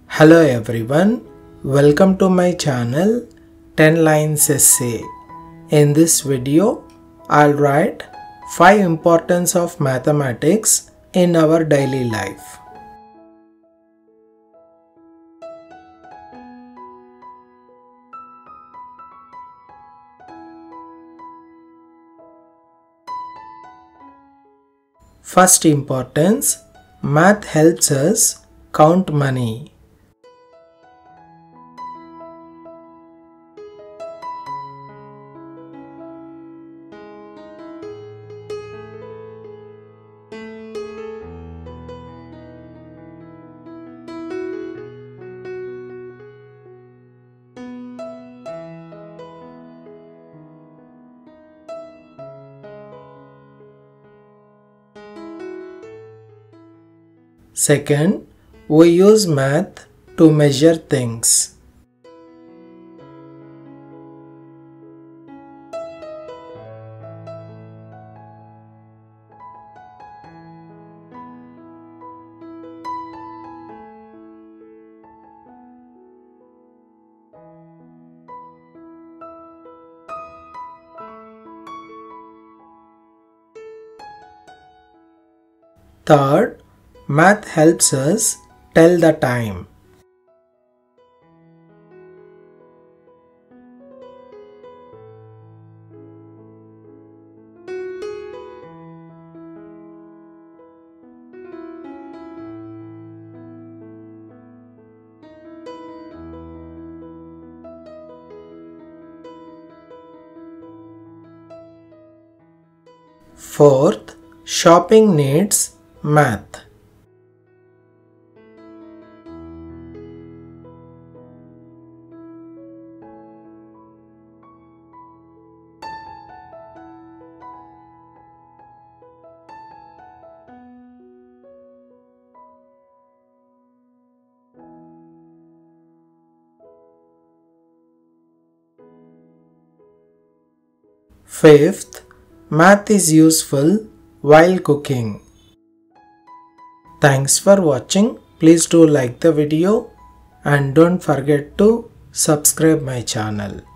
Hello everyone, welcome to my channel 10 Lines Essay. In this video, I'll write 5 importance of mathematics in our daily life. First importance, math helps us count money. Second, we use math to measure things. Third, math helps us tell the time. Fourth, shopping needs math. Fifth, math is useful while cooking. Thanks for watching. Please do like the video and don't forget to subscribe my channel.